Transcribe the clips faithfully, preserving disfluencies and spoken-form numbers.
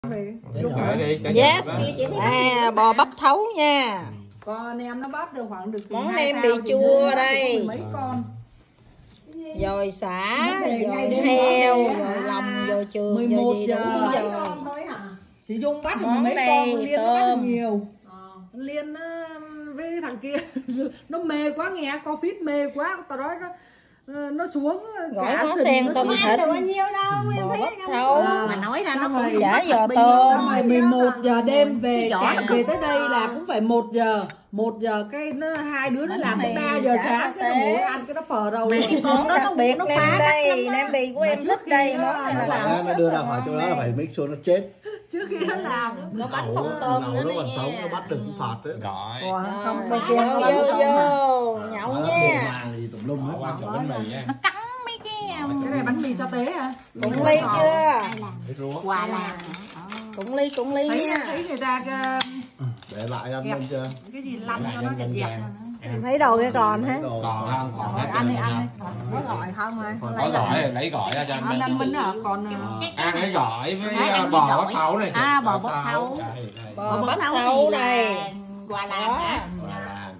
Yes. À, bò bắp thấu nha. Con em nó bắt được khoảng được món nem bị chua đây. Mấy con. Rồi xả, rồi heo, rồi lòng, rồi trường, mười một rồi gì giờ. đủ giờ. Thôi hả? Chị Dung bắt được Món mấy này con, Liên nó bắt được nhiều. Ờ. Liên nó với thằng kia nó mê quá, nghe Covid mê quá, tao nói nó nó xuống Gỏi ngó sen tôm thịt, được bao nhiêu đâu em bò thấy bắp thấu, mà nói ra nó cũng chả giò tôm. Xong rồi mười một giờ đêm về chạy về tới đây là cũng phải một giờ. Một giờ cái nó hai đứa nó làm tới ba giờ sáng cái nó ngồi ăn cái nó phờ đầu. Món đặc biệt nem đây, nem bì của em thích đây. Món này là nó đưa ra khỏi chỗ đó là phải mix cho nó chết. Trước khi nó làm nó bắt không tôm nữa nó còn nha. sống nó bắt được cũng phạt đấy. Gọi. không Vô kia vô vô nhậu nha. Tùm lum hết. Qua chỗ bánh mì nha. nó cắn mấy cái cái này bánh mì sa tế hả? Cũng ly chưa? quà làm Cũng ly cũng ly Thấy nha. thấy người ta cái, Để lại ăn lên chưa? cái gì lăn cho nó dẹp dẹp. thấy đồ cái còn hả? Còn không? Còn hết Ăn đi trơn ăn. có gọi không hả? Có gỏi lấy gỏi ra cho anh. Ăn ăn Minh hả? Còn Ăn cái gỏi với bò bắp thấu này. À, bò bắp thấu. Bò bắp thấu này. Quà làm hả? Làm.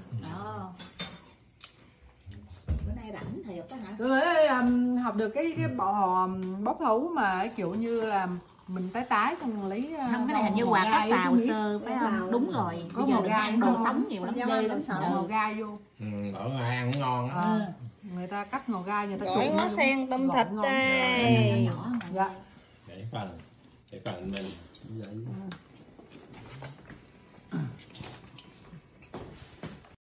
Bữa nay rảnh thiệt đó hả? tôi mới um, học được cái cái bò bóc thấu mà kiểu như là mình tái tái xong lấy Không, cái này hình như quà có xào sơ phải không? Đúng rồi. Có Bây giờ màu đừng gai ăn đồ sống nhiều lắm. ghê lắm, ngò gai vô. Ừ, ở ngoài ăn cũng ngon á. À, người ta cắt ngò gai, người ta Gỏi ngó sen tôm thịt đây. Dạ. Để phần để phần mình